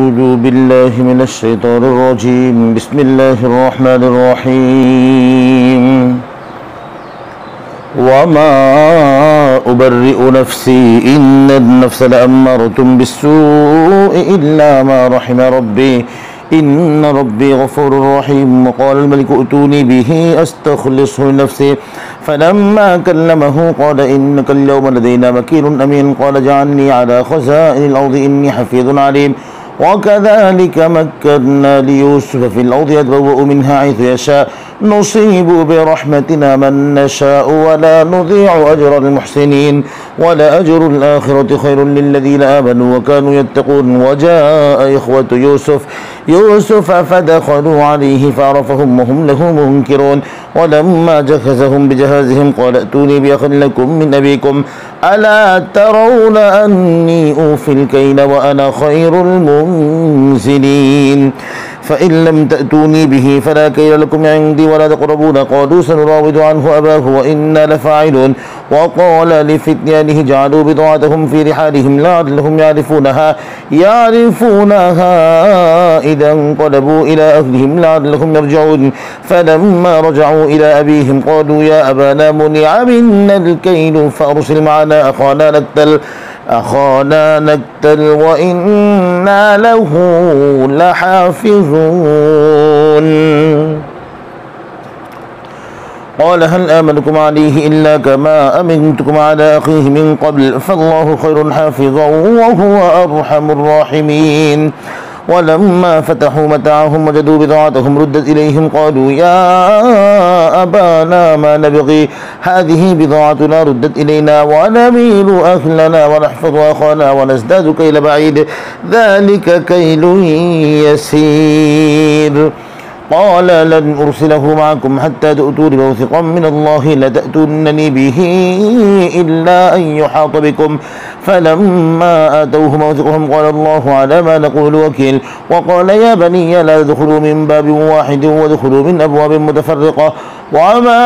أعوذ بالله من الشيطان الرجيم بسم الله الرحمن الرحيم وما أبرئ نفسي إن النفس لأمارة بالسوء إلا ما رحم ربي إن ربي غفور رحيم وقال الملك ائتوني به أستخلصه لنفسي فلما كلمه قال إنك اليوم لدينا مكين أمين قال اجعلني على خزائن الأرض إني حفيظ عليم وكذلك مكنا ليوسف في الأرض يتبوأ منها حيث يشاء نصيب برحمتنا من نشاء ولا نضيع أجر المحسنين ولأجر الآخرة خير للذين آمنوا وكانوا يتقون وجاء إخوة يوسف فدخلوا عليه فعرفهم وهم له منكرون ولما جهزهم بجهازهم قال ائتوني بأخ لكم من أبيكم ألا ترون أني أوفي الكيل وأنا خير المنزلين فإن لم تأتوني به فلا كيل لكم عندي ولا تقربون قالوا سنراود عنه أباه وإنا لفاعلون وقال لفتيانه جعلوا بضاعتهم في رحالهم لعلهم يعرفونها إذا انقلبوا إلى أهلهم لعلهم يرجعون فلما رجعوا إلى أبيهم قالوا يا أبانا منع منا الكيل فأرسل معنا أخانا نكتل وإنا له لحافظون قال هل آمنكم عليه إلا كما أمنتكم على أخيه من قبل فالله خير حافظا وهو أرحم الراحمين ولما فتحوا متاعهم وجدوا بضاعتهم ردت إليهم قالوا يا أبانا ما نبغي هذه بضاعتنا ردت إلينا ونميل أهلنا ونحفظ أخانا ونزداد كيل بعيد ذلك كيل يسير قال لن أرسله معكم حتى تؤتون موثقا من الله لتأتونني به إلا أن يحاط بكم فلما آتوه موثقهم قال الله على ما نقول وكيل وقال يا بني لا تدخلوا من باب واحد وادخلوا من أبواب متفرقة وما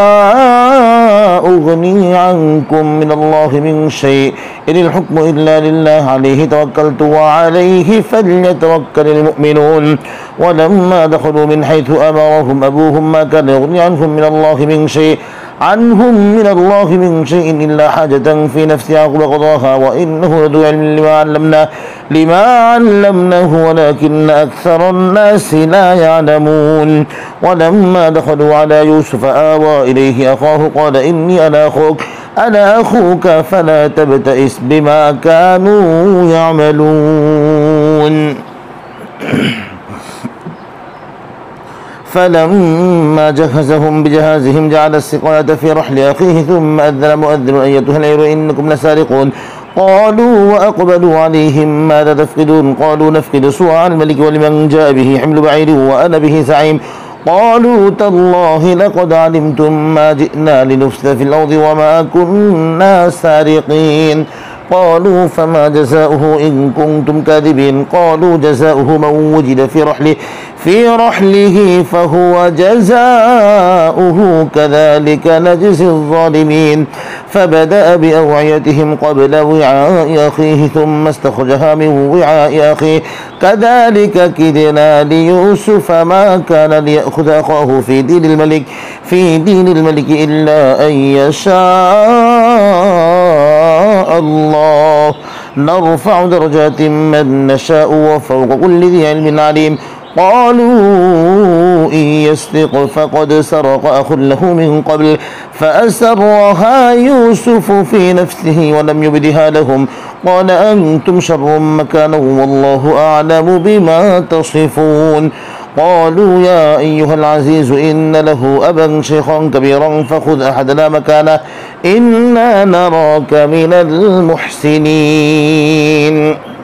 أغني عنكم من الله من شيء إن الحكم إلا لله عليه توكلت وعليه فليتوكل المؤمنون ولما دخلوا من حيث أمرهم أبوهم ما كان يغني عنهم من الله من شيء إلا حاجة في نفس يعقوب قضاها وإنه لذو علم لما علمناه ولكن أكثر الناس لا يعلمون ولما دخلوا على يوسف آوى إليه أخاه قال إني أنا أخوك فلا تبتئس بما كانوا يعملون فلما جهزهم بجهازهم جعل السقاية في رحل أخيه ثم أذن مؤذن أيتها العير إنكم لسارقون قالوا وأقبلوا عليهم ماذا تفقدون قالوا نفقد صواع الملك ولمن جاء به حمل بعير وأنا به زعيم قالوا تالله لقد علمتم ما جئنا لنفسد في الأرض وما كنا سارقين قالوا فما جزاؤه إن كنتم كاذبين قالوا جزاؤه من وجد في رحله فهو جزاؤه كذلك نجزي الظالمين فبدأ بأوعيتهم قبل وعاء أخيه ثم استخرجها من وعاء أخيه كذلك كدنا ليوسف ما كان ليأخذ أخاه في دين الملك إلا أن يشاء الله نرفع درجات من نشاء وفوق كل ذي علم عليم قالوا إن يسرق فقد سرق أخ له من قبل فأسرها يوسف في نفسه ولم يبدها لهم قال أنتم شر مكانا والله أعلم بما تصفون قالوا يا أيها العزيز إن له أبا شيخا كبيرا فخذ أحدنا مكانه إنا نراك من المحسنين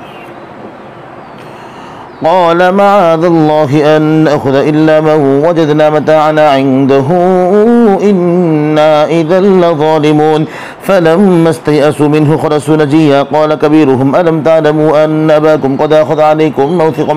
قال معاذ الله أن نأخذ إلا من وجدنا متاعنا عنده إنا إذا لظالمون فلما استيئسوا منه خلصوا نجيا قال كبيرهم ألم تعلموا أن أباكم قد أخذ عليكم موثقا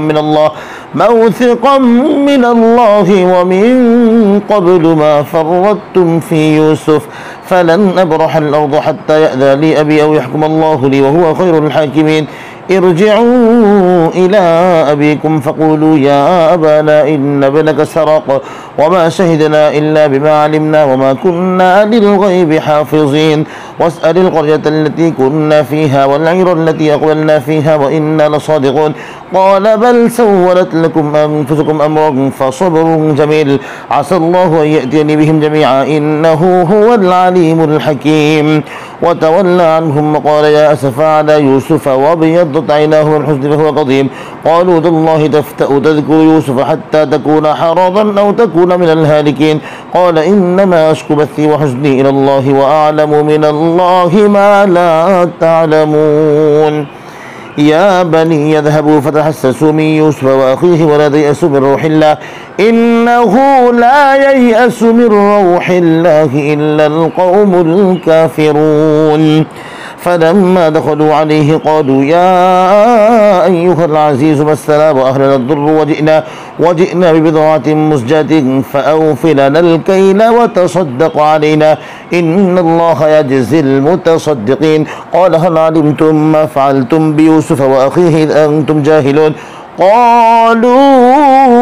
من الله ومن قبل ما فرطتم في يوسف فلن أبرح الأرض حتى يأذى لي أبي أو يحكم الله لي وهو خير الحاكمين ارجعوا إلى أبيكم فقولوا يا أبانا إن ابنك سرق وما شهدنا إلا بما علمنا وما كنا للغيب حافظين واسأل القرية التي كنا فيها والعير التي أقبلنا فيها وإنا لصادقون قال بل سولت لكم أنفسكم أمرا فصبر جميل عسى الله أن يأتيني بهم جميعا إنه هو العليم الحكيم وتولى عنهم وقال يا أسفا على يوسف وابيضت عيناه من الحزن فهو قضيم قالوا تالله تفتأ تذكر يوسف حتى تكون حرضا أو تكون من الهالكين قال إنما أشكو بثي وحزني إلى الله وأعلم من الله ما لا تعلمون يا بني يذهبوا فتحسسوا من يوسف وأخيه ولا تيأسوا من روح الله إنه لا ييأس من روح الله إلا القوم الكافرون فلما دخلوا عليه قالوا يا أيها العزيز مسنا وأهلنا الضر وجئنا ببضاعة مزجاة فأوف لنا الكيل وتصدق علينا إن الله يجزي المتصدقين قال هل علمتم ما فعلتم بيوسف وأخيه إذ أنتم جاهلون قالوا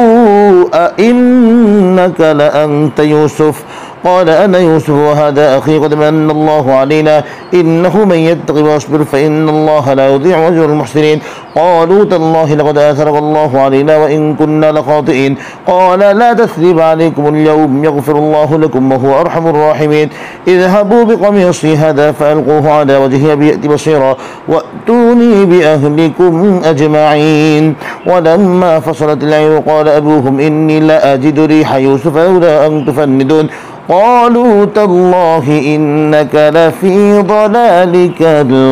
أئنك لأنت يوسف قال أنا يوسف وهذا أخي قد من الله علينا إنه من يتق ويصبر فإن الله لا يضيع أجر المحسنين قالوا تالله لقد آثرك الله علينا وإن كنا لخاطئين قال لا تثريب عليكم اليوم يغفر الله لكم وهو أرحم الراحمين اذهبوا بقميصي هذا فألقوه على وجهه بيأتي بصيرا وأتوني بأهلكم أجمعين ولما فصلت العير قال أبوهم إني لا أجد ريح يوسف لولا أن تفندون قالوا تالله إنك لفي ضلالك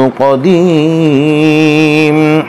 القديم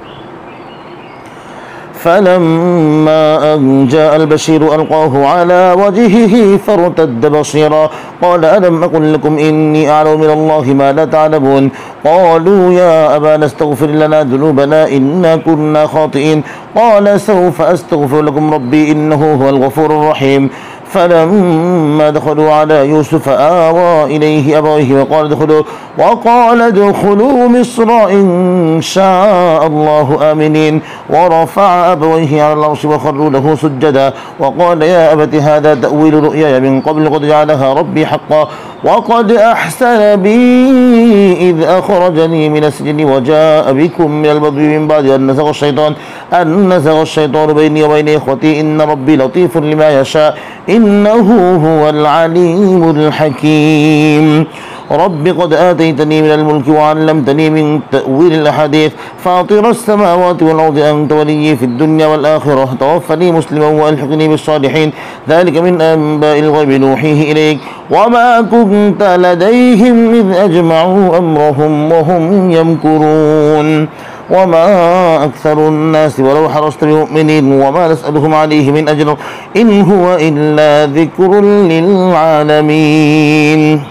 فلما أن جاء البشير ألقاه على وجهه فارتد بصيرا قال ألم أقل لكم إني أعلم من الله ما لا تعلمون قالوا يا أبانا استغفر لنا ذنوبنا إنا كنا خاطئين قال سوف أستغفر لكم ربي إنه هو الغفور الرحيم فلما دخلوا على يوسف آوى إليه أبويه وقال ادخلوا مصر إن شاء الله آمنين ورفع أبويه على العرش وخروا له سجدا وقال يا أبت هذا تأويل رؤياي من قبل قد جعلها ربي حقا وقد أحسن بي إذ أخرجني من السجن وجاء بكم من البدو من بعد أن نزغ الشيطان بيني وبين إخوتي إن ربي لطيف لما يشاء إنه هو العليم الحكيم رب قد آتيتني من الملك وعلمتني من تأويل الأحاديث فاطر السماوات والأرض أنت ولي في الدنيا والآخرة توفني مسلما وألحقني بالصالحين ذلك من أنباء الغيب نوحيه إليك وما كنت لديهم إذ أجمعوا أمرهم وهم يمكرون وما أكثر الناس ولو حرصت بمؤمنين وما نسألهم عليه من أجر إن هو إلا ذكر للعالمين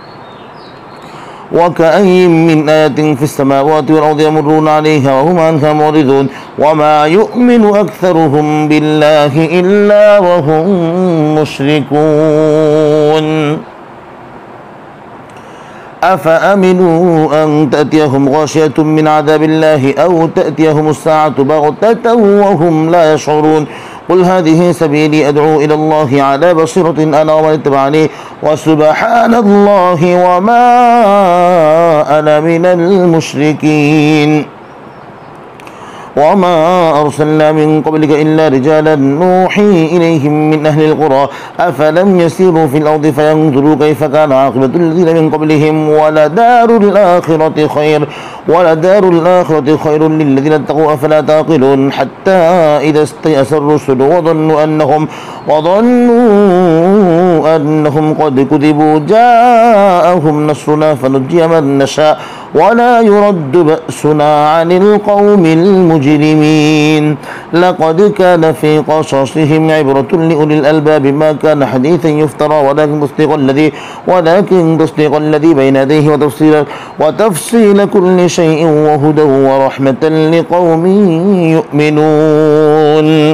وكأي من آية في السماوات والأرض يمرون عليها وهم عنها معرضون وما يؤمن أكثرهم بالله إلا وهم مشركون أفأمنوا أن تأتيهم غاشية من عذاب الله أو تأتيهم الساعة بغتة وهم لا يشعرون قل هذه سبيلي أدعو إلى الله على بصيرة أنا ومن اتبعني وسبحان الله وما أنا من المشركين وما أرسلنا من قبلك إلا رجالا نوحي إليهم من أهل القرى أفلم يسيروا في الأرض فينظروا كيف كان عاقبة الذين من قبلهم ولدار الآخرة خير للذين اتقوا أفلا تعقلون حتى إذا استيأس الرسل وظنوا أنهم قد كذبوا جاءهم نصرنا فنجي من نشاء ولا يرد بأسنا عن القوم المجرمين لقد كان في قصصهم عبرة لأولي الألباب ما كان حديثا يفترى ولكن تصديق الذي بين يديه وتفصيل كل شيء وهدى ورحمة لقوم يؤمنون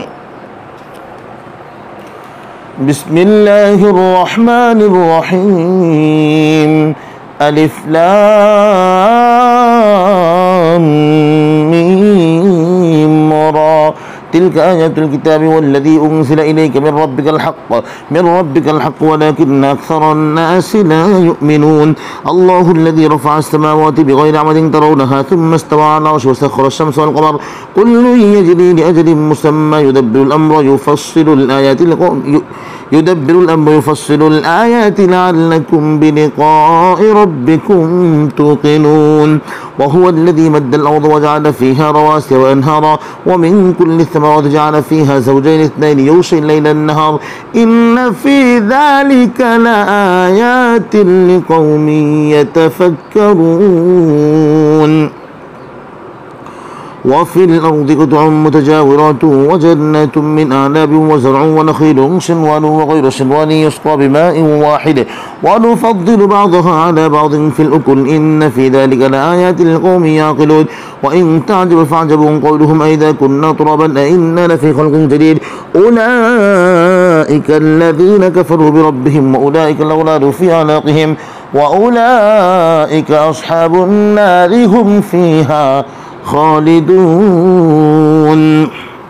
بسم الله الرحمن الرحيم ألف لام تلك آيات الكتاب والذي أنزل إليك من ربك الحق ولكن أكثر الناس لا يؤمنون الله الذي رفع السماوات بغير عمد ترونها ثم استوى على العرش وسخر الشمس والقمر كل يجري لأجل مسمى يدبر الأمر يفصل الآيات لعلكم بلقاء ربكم توقنون وهو الذي مد الأرض وجعل فيها رواسي وأنهارا ومن كل الثمرات جعل فيها زوجين اثنين يغشي الليل النهار إن في ذلك لآيات لقوم يتفكرون وفي الأرض قطع متجاورات وجنات من أعناب وزرع ونخيل صنوان وغير صنوان يسقى بماء واحد ونفضل بعضها على بعض في الأكل إن في ذلك لآيات لقوم يعقلون وإن تعجب فاعجب قولهم أئذا كنا ترابا أئنا لفي خلق جديد أولئك الذين كفروا بربهم وأولئك الأغلال في أعناقهم وأولئك أصحاب النار هم فيها خالدون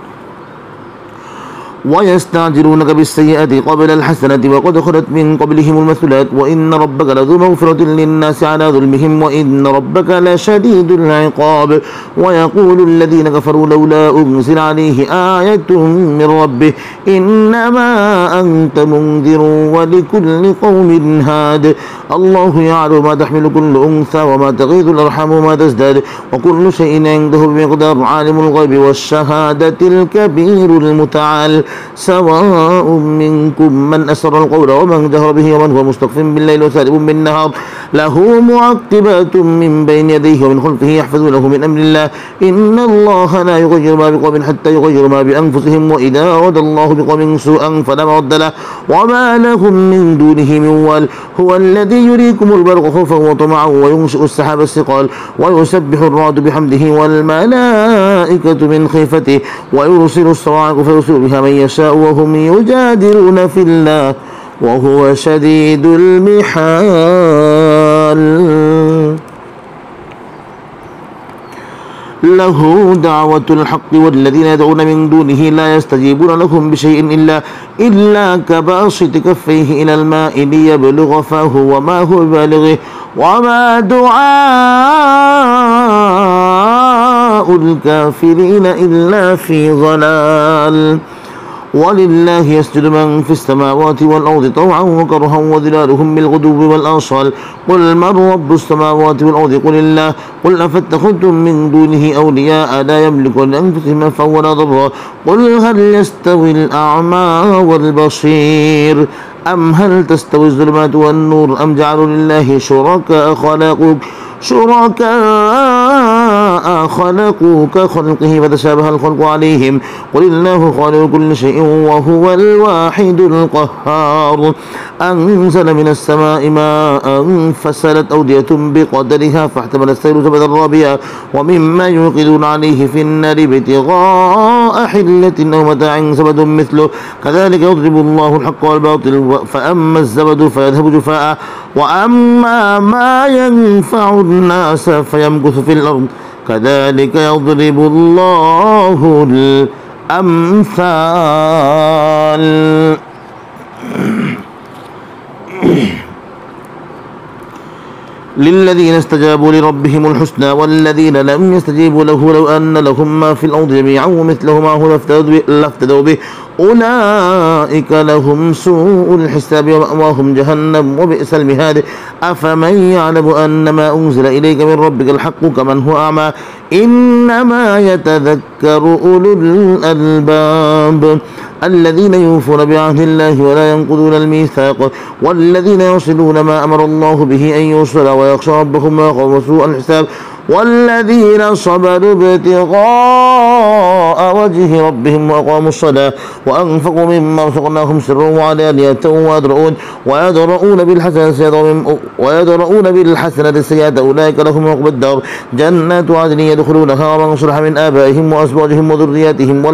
ويستعجلونك بالسيئة قبل الحسنة وقد خلت من قبلهم المثلات وإن ربك لذو مغفرة للناس على ظلمهم وإن ربك لشديد العقاب ويقول الذين كفروا لولا أنزل عليه آية من ربه إنما أنت منذر ولكل قوم هاد الله يعلم ما تحمل كل أنثى وما تغيض الأرحام وما تزداد وكل شيء عنده بمقدار عالم الغيب والشهادة الكبير المتعال سواء منكم من أسر القول ومن جهر به ومن هو مستخف بالليل وسارب بالنهار له معقبات من بين يديه ومن خلفه يحفظونه من أمر الله إن الله لا يغير ما بقوم حتى يغيروا ما بأنفسهم وإذا أراد الله بقوم سوءا فلا مرد له وما لهم من دونه من وال هو الذي يريكم البرق خوفا وطمعا وينشئ السحاب الثقال ويسبح الرعد بحمده والملائكة من خيفته ويرسل الصواعق فيرسل بها من يشاء وهم يجادلون في الله وهو شديد المحال له دعوة الحق والذين يدعون من دونه لا يستجيبون لهم بشيء إلا كباسط كفيه إلى الماء ليبلغ فاه وما هو ببالغه وما دعاء الكافرين إلا في ضلال ولله يسجد من في السماوات والأرض طوعا وكرها وظلالهم بالغدو والآصال قل من رب السماوات والأرض قل الله قل أفاتخذتم من دونه أولياء لا يملكون لأنفسهم نفعا ولا ضرا قل هل يستوي الأعمى والبصير أم هل تستوي الظلمات والنور أم جعلوا لله شركاء خلقوا كخلقه فتشابه الخلق عليهم قل الله خالق كل شيء وهو الواحد القهار أنزل من السماء ماء فسالت أودية بقدرها فاحتمل السيل زبدا رابيا ومما يوقدون عليه في النار ابتغاء حلة أو متاع زبد مثله كذلك يضرب الله الحق والباطل فأما الزبد فيذهب جفاء وأما ما ينفع الناس فيمكث في الأرض كذلك يضرب الله الأمثال للذين استجابوا لربهم الحسنى والذين لم يستجيبوا له لو أن لهم ما في الأرض جميعا ومثله معه لافتدوا به أولئك لهم سوء الحساب ومأواهم جهنم وبئس المهاد أفمن يعلم أن ما أنزل إليك من ربك الحق كمن هو أعمى إنما يتذكر أولو الألباب الذين يوفون بعهد الله ولا ينقضون الميثاق والذين يصلون ما أمر الله به أن يوصل ويخشى ربهم ويخافون سوء الحساب والذين صبروا ابتغاء وجه ربهم وأقاموا الصلاة وأنفقوا مما رزقناهم سرا وعلانية ويدرؤون بالحسنة السيئة أولئك لهم عقبى الدار جنات عدن يدخلونها ومن صلح من آبائهم وأزواجهم وذرياتهم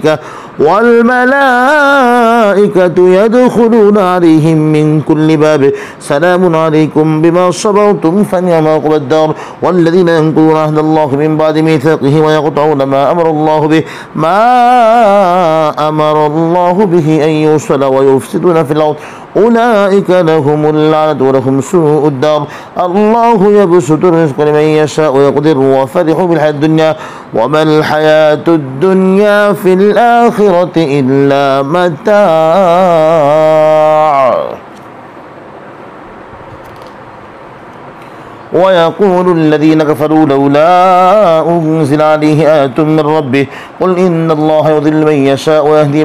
والملائكة يدخلون عليهم من كل باب سلام عليكم بما صبرتم فنعم عقبى الدار والذين ينقضون عهد الله من بعد ميثاقه ويقطعون ما أمر الله به ما أمر الله به أن يوصل ويفسدون في الأرض أولئك لهم اللعنة ولهم سوء الدار الله يبسط الرزق لمن يشاء ويقدر وفرحوا بالحياة الدنيا وما الحياة الدنيا في الآخرة إلا متاع ويقول الذين كفروا لولا أنزل عليه آية من ربه قل إن الله يضل من يشاء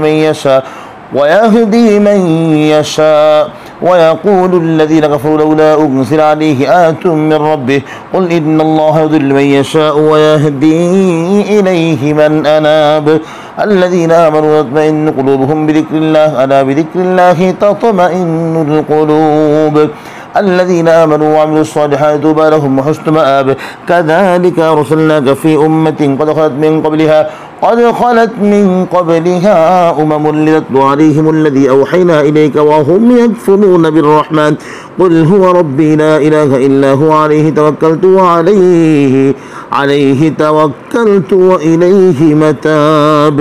ويهدي من يشاء ويقول الذين كفروا لولا أنزل عليه آية من ربه قل إن الله يضل من يشاء ويهدي إليه من أناب الذين آمنوا وتطمئن قلوبهم بذكر الله ألا بذكر الله تطمئن القلوب الذين آمنوا وعملوا الصالحات طوبى لهم وحسن مآب كذلك أرسلناك في أمة قد خلت من قبلها أمم لتتلو عليهم الذي أوحينا إليك وهم يكفرون بالرحمن قل هو ربي لا إله إلا هو عليه توكلت وإليه متاب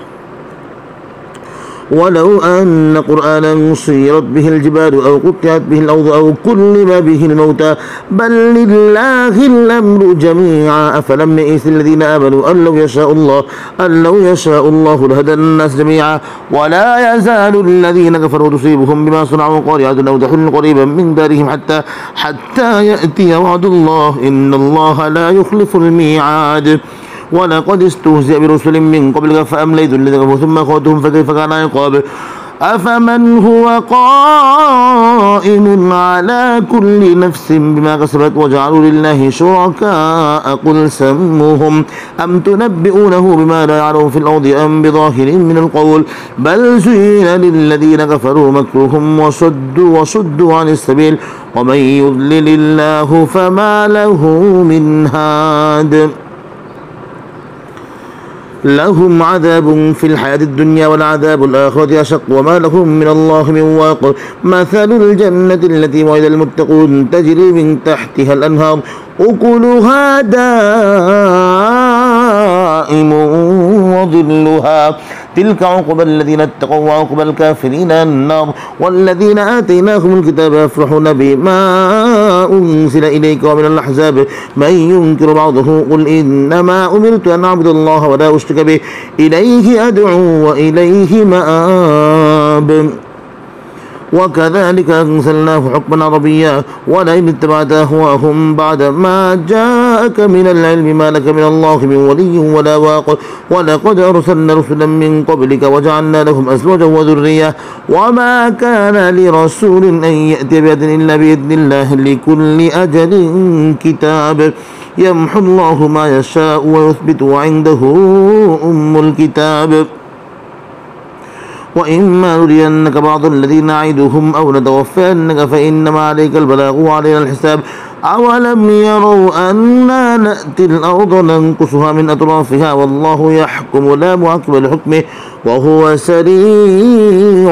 ولو أن قرآنا سيرت به الجبال أو قطعت به الأرض أو كلم به الموتى بل لله الأمر جميعا أفلم يئس الذين آمنوا أن لو يشاء الله لهدى الناس جميعا ولا يزال الذين كفروا تصيبهم بما صنعوا قارعة أو تحل قريبا من دارهم حتى يأتي وعد الله إن الله لا يخلف الميعاد ولقد استهزئ برسل من قبلك فأمليت الذين كفروا ثم أخذتهم فكيف كان عقاب أفمن هو قائم على كل نفس بما كسبت وجعلوا لله شركاء قل سموهم أم تنبئونه بما لا يعلم في الأرض أم بظاهر من القول بل زين للذين كفروا مكرهم وصدوا عن السبيل ومن يضلل الله فما له من هاد لهم عذاب في الحياة الدنيا والعذاب الآخرة أشق وما لهم من الله من واق مثل الجنة التي وعد المتقون تجري من تحتها الأنهار أكلها دائم وظلها تلك عقبى الذين اتقوا وعقبى الكافرين النار والذين آتيناهم الكتاب يفرحون بما أنزل إليك ومن الأحزاب من ينكر بعضه قل إنما أمرت أن أعبد الله ولا أشرك به إليه أدعو وإليه مآب وكذلك أنزلناه حكما عربيا ولئن اتبعت أهواءهم بعد ما جاءك من العلم ما لك من الله من ولي ولا واق ولقد أرسلنا رسلا من قبلك وجعلنا لهم أزواجا وذرية وما كان لرسول أن يأتي بآية إلا بإذن الله لكل أجل كتاب يمحو الله ما يشاء ويثبت وعنده أم الكتاب وإما نرينك بعض الذين نعدهم أو نتوفينك فإنما عليك البلاغ وعلينا الحساب أولم يروا أنا نأتي الأرض ننقصها من أطرافها والله يحكم لا معقب لحكمه وهو سريع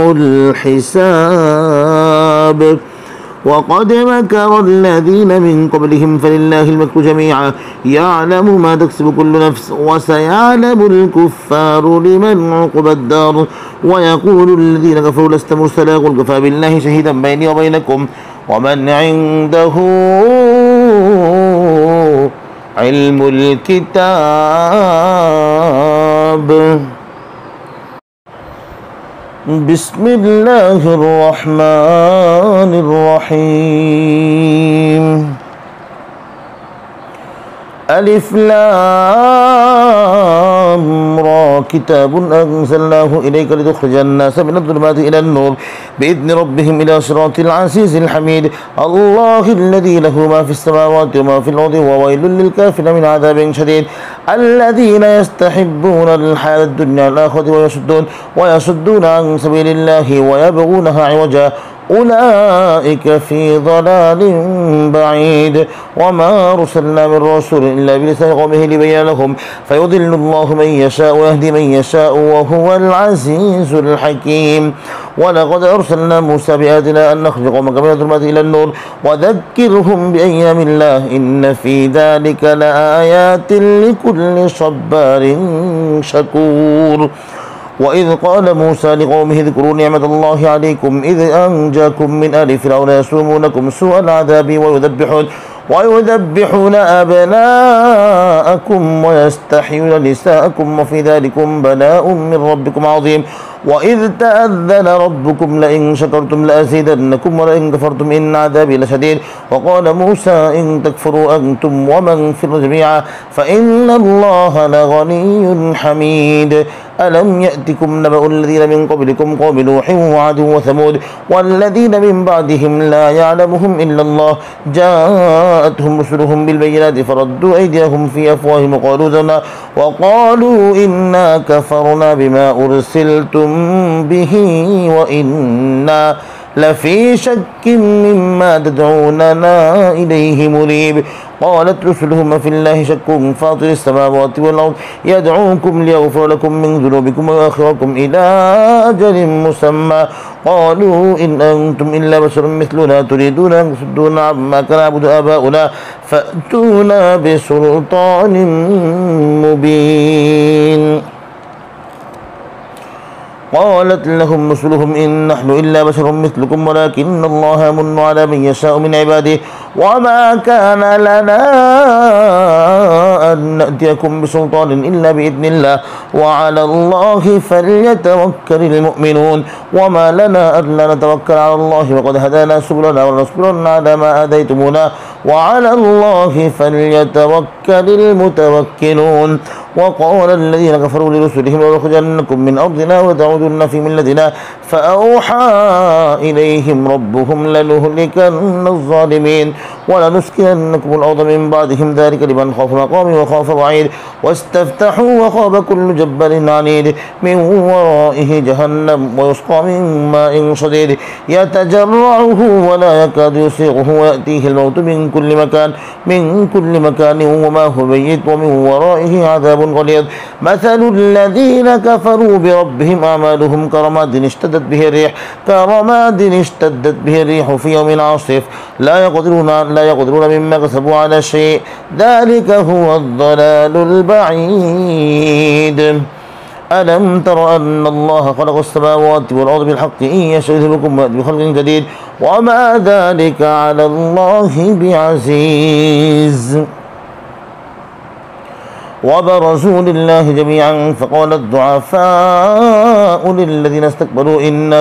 الحساب وقد مكر الذين من قبلهم فلله المكر جميعا يعلم ما تكسب كل نفس وسيعلم الكفار لمن عقبى الدار ويقول الذين كفروا لست مرسلا قل كفى بالله شهيدا بيني وبينكم ومن عنده علم الكتاب بسم الله الرحمن الرحيم ألف لام را كتاب أنزلناه إليك لتخرج الناس من الظلمات إلى النور بإذن ربهم إلى صراط العزيز الحميد الله الذي له ما في السماوات وما في الأرض وويل للكافرين من عذاب شديد الذين يستحبون الحياة الدنيا الآخرة ويصدون عن سبيل الله ويبغونها عوجا أولئك في ضلال بعيد وما أرسلنا من رسول إلا بلسان قومه ليبين لهم فيضل الله من يشاء ويهدي من يشاء وهو العزيز الحكيم ولقد أرسلنا موسى بآياتنا أن نخرج قومك من الظلمات إلى النور وذكرهم بأيام الله إن في ذلك لآيات لكل صبار شكور وإذ قال موسى لقومه اذكروا نعمة الله عليكم إذ أنجاكم من آل فرعون يسومونكم سوء العذاب ويذبحون أبناءكم ويستحيون نساءكم وفي ذلكم بلاء من ربكم عظيم وإذ تأذن ربكم لئن شكرتم لأزيدنكم ولئن كفرتم إن عذابي لشديد وقال موسى إن تكفروا أنتم ومن في الأرض جميعا فإن الله لغني حميد ألم يأتكم نبأ الذين من قبلكم قوم نوح وعاد وثمود والذين من بعدهم لا يعلمهم إلا الله جاءتهم رسلهم بالبينات فردوا أيديهم في أفواههم وقالوا إنا كفرنا بما أرسلتم به وإنا لفي شك مما تدعوننا إليه مريب قالت رسلهم في الله شك فاطر السماوات والأرض يدعوكم ليغفر لكم من ذنوبكم ويؤخركم إلى أجل مسمى قالوا إن أنتم إلا بشر مثلنا تريدون أن تصدونا عما كان يعبد آباؤنا فأتونا بسلطان مبين قالت لهم رسلهم إن نحن إلا بشر مثلكم ولكن الله يمن على من يشاء من عباده وما كان لنا أن نأتيكم بسلطان إلا بإذن الله وعلى الله فليتوكل المؤمنون وما لنا ألا نتوكل على الله وقد هدانا سبلنا ولنصبرن على ما آذيتمونا وعلى الله فليتوكل المتوكلون وقال الذين كفروا لرسلهم لنخرجنكم من أرضنا وتعودن في ملتنا فأوحى إليهم ربهم لنهلكن الظالمين ولنسكننكم الأرض من بعدهم ذلك لمن خاف مقامي وخاف وعيد واستفتحوا وخاب كل جبار عنيد من ورائه جهنم ويسقى من ماء صديد يتجرعه ولا يكاد يسيغه ويأتيه الموت من كل مكان وما هو ميت ومن ورائه عذاب غليظ مثل الذين كفروا بربهم أعمالهم كرماد اشتدت به الريح في يوم عاصف لا يقدرون مما كسبوا على شيء ذلك هو الضلال البعيد ألم تر أن الله خلق السماوات والأرض بالحق إن يشاء يذهبكم ويأتي بخلق جديد وما ذلك على الله بعزيز وبرزوا لله جميعا فقال الضعفاء للذين استكبروا إنا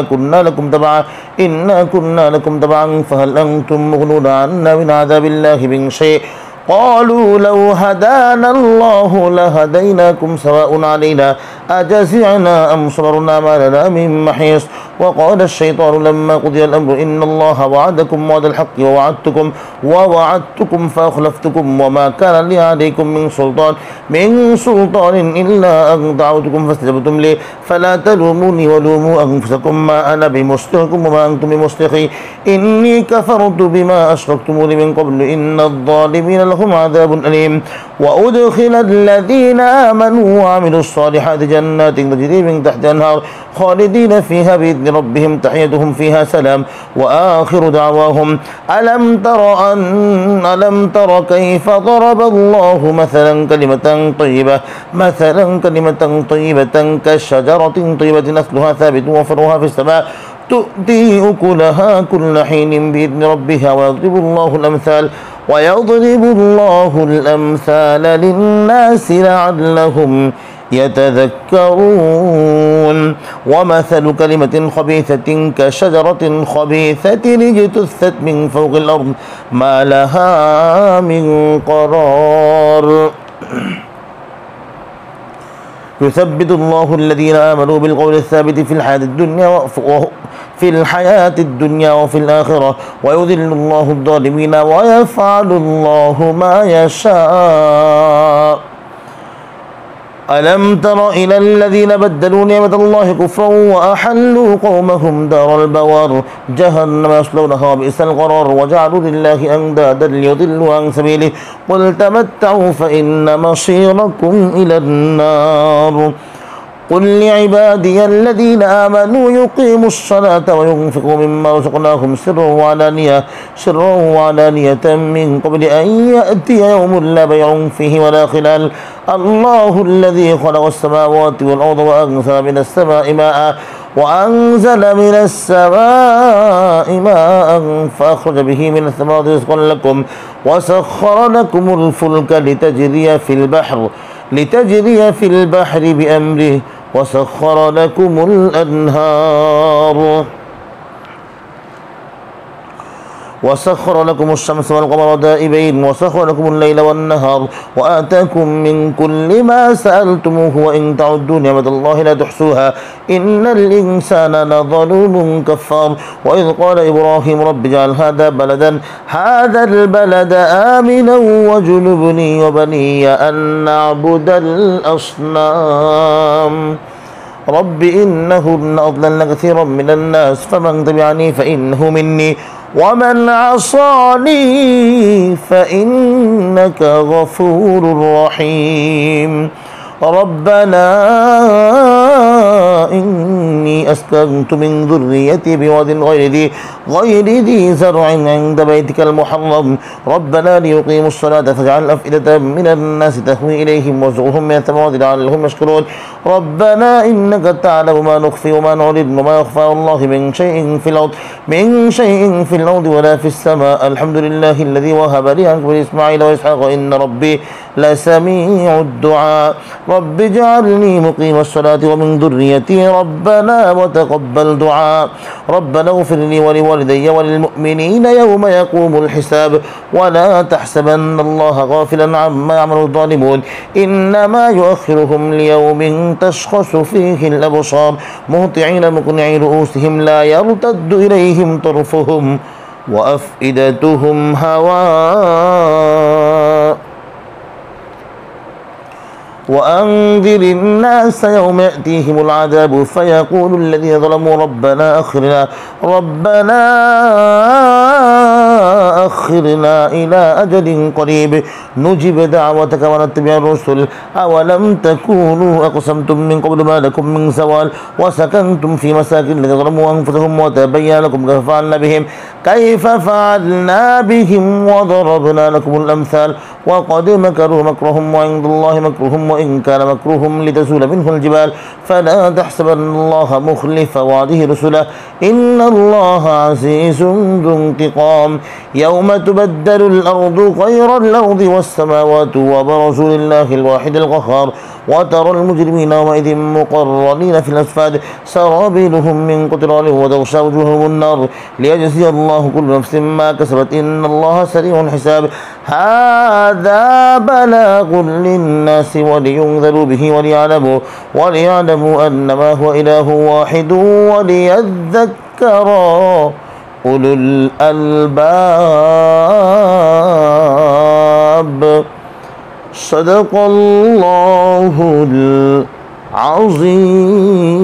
كنا لكم تبعا فهل أنتم مغنون عنا من عذاب الله من شيء قالوا لو هدانا الله لهديناكم سواء علينا أجزعنا أم صبرنا ما لنا من محيص وقال الشيطان لما قضي الأمر إن الله وعدكم وعد الحق ووعدتكم فأخلفتكم وما كان لي عليكم من سلطان إلا أن دعوتكم فاستجبتم لي فلا تلوموني ولوموا أنفسكم ما أنا بمصرخكم وما أنتم بمصرخي إني كفرت بما أشركتموني من قبل إن الظالمين لهم عذاب أليم وأدخل الذين آمنوا وعملوا الصالحات جنات تجري من تحتها الأنهار خالدين فيها بإذن ربهم تحيتهم فيها سلام وآخر دعواهم ألم تر كيف ضرب الله مثلا كلمة طيبة كشجرة طيبة أصلها ثابت وفرعها في السماء تؤتي أكلها كل حين بإذن ربها ويضرب الله الأمثال للناس لعلهم يتذكرون ومثل كلمة خبيثة كشجرة خبيثة اجتثت من فوق الأرض ما لها من قرار يثبت الله الذين آمنوا بالقول الثابت في الحياة الدنيا وفي الآخرة ويذل الله الظالمين ويفعل الله ما يشاء ألم تر إلى الذين بدلوا نعمة الله كفرا وأحلوا قومهم دار البوار جهنم يصلونها وبئس القرار وجعلوا لله أندادا ليضلوا عن سبيله قل تمتعوا فإن مصيركم إلى النار قل لعبادي الذين آمنوا يقيموا الصلاة وينفقوا مما رزقناهم سرا وعلانية من قبل أن يأتي يوم لا بيع فيه ولا خلال الله الذي خلق السماوات والأرض وأنزل من السماء ماء فأخرج به من الثمرات رزقا لكم وسخر لكم الفلك لتجري في البحر بأمره وسخر لكم الأنهار وسخر لكم الشمس والقمر دائبين وسخر لكم الليل والنهار وآتاكم من كل ما سألتموه وإن تعدوا نعمة الله لا تحصوها إن الإنسان لظلوم كفار وإذ قال إبراهيم رب اجعل هذا البلد آمنا واجنبني وبني أن نعبد الأصنام رب إنهن أضللن كثيرا من الناس فمن تبعني فإنه مني ومن عصاني فإنك غفور رحيم ربنا إني أسكنت من ذريتي بواد غير ذي زرع عند بيتك المحرم ربنا ليقيموا الصلاة فاجعل أفئدة من الناس تهوي إليهم وارزقهم من الثمرات لعلهم يشكرون ربنا إنك تعلم ما نخفي وما نعلن وما يخفى على الله من شيء في الأرض ولا في السماء الحمد لله الذي وهب لي عن كبر إسماعيل وإسحاق إن ربي لسميع الدعاء رب اجعلني مقيم الصلاة ومن ذريتي ربنا وتقبل دعاء ربنا اغفر لي ولوالدي وللمؤمنين يوم يقوم الحساب ولا تحسبن الله غافلا عما يعمل الظالمون إنما يؤخرهم ليوم تشخص فيه الأبصار مهطعين مقنعي رؤوسهم لا يرتد إليهم طرفهم وأفئدتهم هواء وأنذر الناس يوم يأتيهم العذاب فيقول الذين ظلموا ربنا أخرنا إلى أجل قريب نجب دعوتك ونتبع الرسل أولم تكونوا أقسمتم من قبل ما لكم من زوال وسكنتم في مساكن الذين ظلموا أنفسهم وتبين لكم كيف فعلنا بهم وضربنا لكم الأمثال وقد مكروا مكرهم وعند الله مكرهم وإن كان مكرهم لتزول منه الجبال فلا تحسبن الله مخلف وعده رسله إن الله عزيز ذو انتقام يوم تبدل الأرض غير الأرض والسماوات وبرزوا لله الواحد القهار وترى المجرمين يومئذ مقرنين في الأصفاد سرابيلهم من قطران وتغشى وجوههم النار ليجزي الله كل نفس ما كسبت إن الله سريع الحساب هذا بلاغ للناس ولينذروا به وليعلموا أنما هو إله واحد وليذكر أولو الألباب صدق الله العظيم.